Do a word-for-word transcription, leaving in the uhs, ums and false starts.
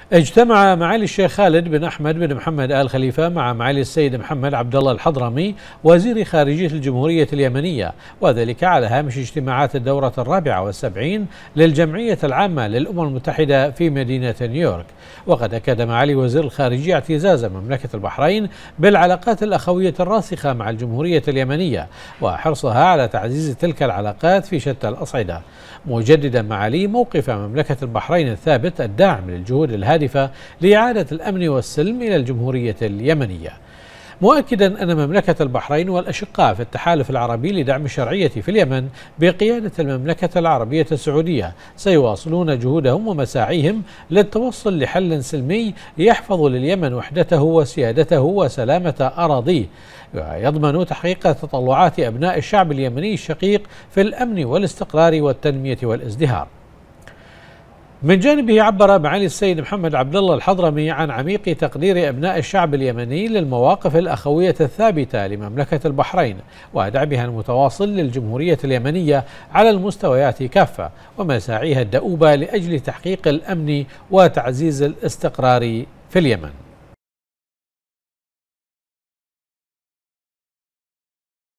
اجتمع معالي الشيخ خالد بن أحمد بن محمد آل خليفة مع معالي السيد محمد عبد الله الحضرمي وزير خارجية الجمهورية اليمنية، وذلك على هامش اجتماعات الدورة الرابعة والسبعين للجمعية العامة للأمم المتحدة في مدينة نيويورك. وقد أكد معالي وزير الخارجية اعتزاز مملكة البحرين بالعلاقات الأخوية الراسخة مع الجمهورية اليمنية وحرصها على تعزيز تلك العلاقات في شتى الأصعدة، مجددا معالي موقف مملكة البحرين الثابت الداعم للجهود الهادفة لإعادة الأمن والسلم إلى الجمهورية اليمنية، مؤكدا أن مملكة البحرين والأشقاء في التحالف العربي لدعم الشرعية في اليمن بقيادة المملكة العربية السعودية سيواصلون جهودهم ومساعيهم للتوصل لحل سلمي يحفظ لليمن وحدته وسيادته وسلامة أراضيه، ويضمن تحقيق تطلعات أبناء الشعب اليمني الشقيق في الأمن والاستقرار والتنمية والازدهار. من جانبه عبر معالي السيد محمد عبد الله الحضرمي عن عميق تقدير أبناء الشعب اليمني للمواقف الأخوية الثابتة لمملكة البحرين ودعمها المتواصل للجمهورية اليمنية على المستويات كافة ومساعيها الدؤوبة لأجل تحقيق الأمن وتعزيز الاستقرار في اليمن.